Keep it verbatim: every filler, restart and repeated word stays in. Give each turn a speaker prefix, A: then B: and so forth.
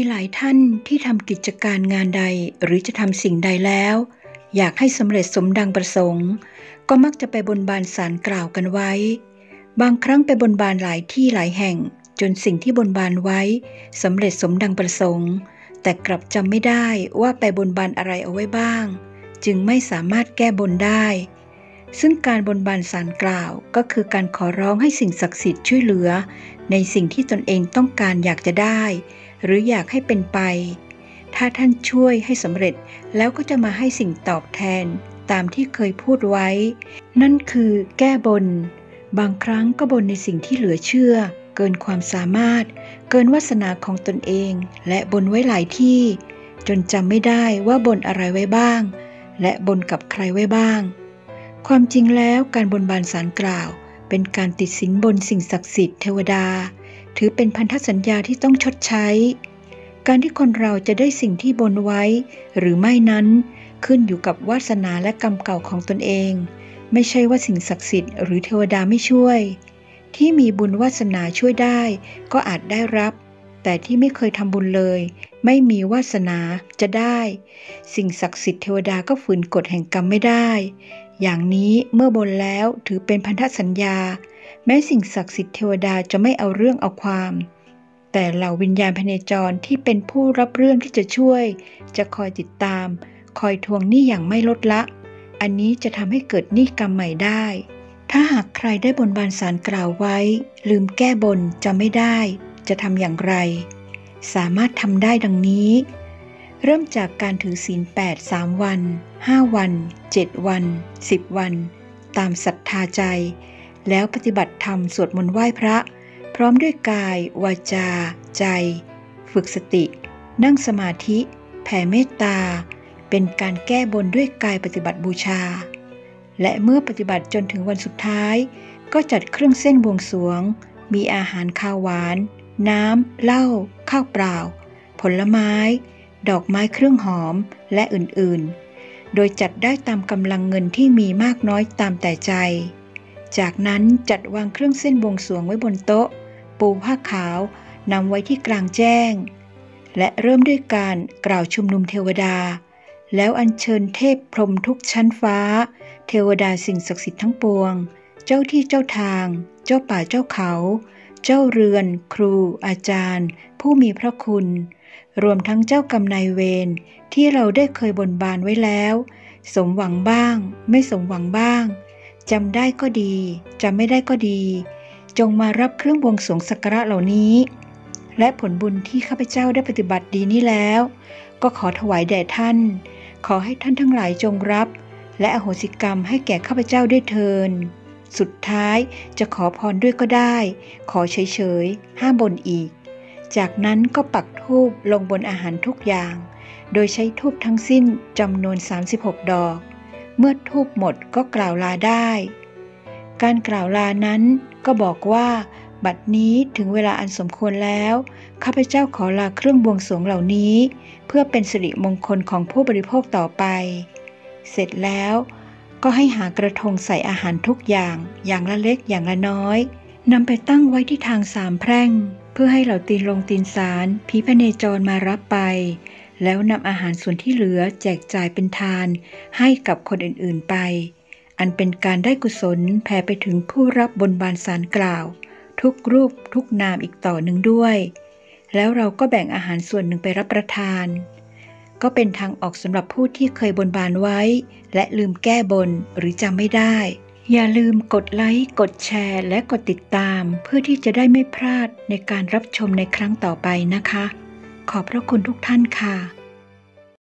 A: หลายท่านที่ทำกิจการงานใดหรือจะทำสิ่งใดแล้วอยากให้สำเร็จสมดังประสงค์ก็มักจะไปบนบานศาลกล่าวกันไว้บางครั้งไปบนบานหลายที่หลายแห่งจนสิ่งที่บนบานไว้สำเร็จสมดังประสงค์แต่กลับจำไม่ได้ว่าไปบนบานอะไรเอาไว้บ้างจึงไม่สามารถแก้บนได้ซึ่งการบนบานศาลกล่าวก็คือการขอร้องให้สิ่งศักดิ์สิทธิ์ช่วยเหลือในสิ่งที่ตนเองต้องการอยากจะได้หรืออยากให้เป็นไปถ้าท่านช่วยให้สำเร็จแล้วก็จะมาให้สิ่งตอบแทนตามที่เคยพูดไว้นั่นคือแก้บนบางครั้งก็บนในสิ่งที่เหลือเชื่อเกินความสามารถเกินวาสนาของตนเองและบนไว้หลายที่จนจำไม่ได้ว่าบนอะไรไว้บ้างและบนกับใครไว้บ้างความจริงแล้วการบนบานศาลกล่าวเป็นการติดสินบนสิ่งศักดิ์สิทธิ์เทวดาถือเป็นพันธสัญญาที่ต้องชดใช้การที่คนเราจะได้สิ่งที่บนไว้หรือไม่นั้นขึ้นอยู่กับวาสนาและกรรมเก่าของตนเองไม่ใช่ว่าสิ่งศักดิ์สิทธิ์หรือเทวดาไม่ช่วยที่มีบุญวาสนาช่วยได้ก็อาจได้รับแต่ที่ไม่เคยทำบุญเลยไม่มีวาสนาจะได้สิ่งศักดิ์สิทธิ์เทวดาก็ฝืนกฎแห่งกรรมไม่ได้อย่างนี้เมื่อบนแล้วถือเป็นพันธสัญญาแม้สิ่งศักดิ์สิทธิ์เทวดาจะไม่เอาเรื่องเอาความแต่เหล่าวิญญาณพเนจรที่เป็นผู้รับเรื่องที่จะช่วยจะคอยติดตามคอยทวงหนี้อย่างไม่ลดละอันนี้จะทำให้เกิดหนี้กรรมใหม่ได้ถ้าหากใครได้บนบานศาลกล่าวไว้ลืมแก้บนจะไม่ได้จะทำอย่างไรสามารถทำได้ดังนี้เริ่มจากการถือศีลแปด สามวันห้าวันเจ็ดวันสิบวันตามศรัทธาใจแล้วปฏิบัติธรรมสวดมนต์ไหว้พระพร้อมด้วยกายวาจาใจฝึกสตินั่งสมาธิแผ่เมตตาเป็นการแก้บนด้วยกายปฏิบัติบูชาและเมื่อปฏิบัติจนถึงวันสุดท้ายก็จัดเครื่องเส้นบวงสรวงมีอาหารข้าวหวานน้ำเหล้าข้าวเปล่าผลไม้ดอกไม้เครื่องหอมและอื่นๆโดยจัดได้ตามกำลังเงินที่มีมากน้อยตามแต่ใจจากนั้นจัดวางเครื่องเส้นบวงสรวงไว้บนโต๊ะปูผ้าขาวนำไว้ที่กลางแจ้งและเริ่มด้วยการกล่าวชุมนุมเทวดาแล้วอัญเชิญเทพพรหมทุกชั้นฟ้าเทวดาสิ่งศักดิ์สิทธิ์ทั้งปวงเจ้าที่เจ้าทางเจ้าป่าเจ้าเขาเจ้าเรือนครูอาจารย์ผู้มีพระคุณรวมทั้งเจ้ากรรมนายเวรที่เราได้เคยบนบานไว้แล้วสมหวังบ้างไม่สมหวังบ้างจำได้ก็ดีจำไม่ได้ก็ดีจงมารับเครื่องบวงสรวงสักการะเหล่านี้และผลบุญที่ข้าพเจ้าได้ปฏิบัติดีนี้แล้วก็ขอถวายแด่ท่านขอให้ท่านทั้งหลายจงรับและอโหสิกรรมให้แก่ข้าพเจ้าด้วยเถิดสุดท้ายจะขอพรด้วยก็ได้ขอเฉยๆห้ามบ่นอีกจากนั้นก็ปักธูปลงบนอาหารทุกอย่างโดยใช้ธูปทั้งสิ้นจำนวนสามสิบหกดอกเมื่อธูปหมดก็กล่าวลาได้การกล่าวลานั้นก็บอกว่าบัดนี้ถึงเวลาอันสมควรแล้วข้าพเจ้าขอลาเครื่องบวงสรวงเหล่านี้เพื่อเป็นสิริมงคลของผู้บริโภคต่อไปเสร็จแล้วก็ให้หากระทงใส่อาหารทุกอย่างอย่างละเล็กอย่างละน้อยนำไปตั้งไว้ที่ทางสามแพร่งเพื่อให้เหล่าตีนลงตีนศาลผีพเนจรมารับไปแล้วนำอาหารส่วนที่เหลือแจกจ่ายเป็นทานให้กับคนอื่นๆไปอันเป็นการได้กุศลแผ่ไปถึงผู้รับบนบานศาลกล่าวทุกรูปทุกนามอีกต่อหนึ่งด้วยแล้วเราก็แบ่งอาหารส่วนหนึ่งไปรับประทานก็เป็นทางออกสำหรับผู้ที่เคยบนบานไว้และลืมแก้บนหรือจำไม่ได้อย่าลืมกดไลค์กดแชร์และกดติดตามเพื่อที่จะได้ไม่พลาดในการรับชมในครั้งต่อไปนะคะขอบพระคุณทุกท่านค่ะ